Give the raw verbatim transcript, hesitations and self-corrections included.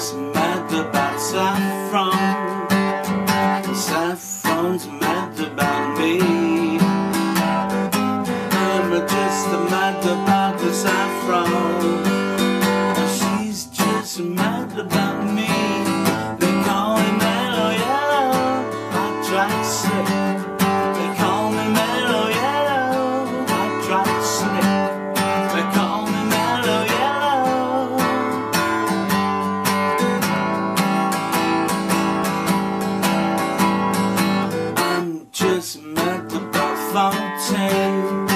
just mad about saffron. Saffron's mad about me. I'm just mad about the saffron. She's just mad about me. They call me mellow yellow, hot dry slip. They call me mellow yellow, hot dry slip. They call me mellow yellow. I'm just mad about Fontaine.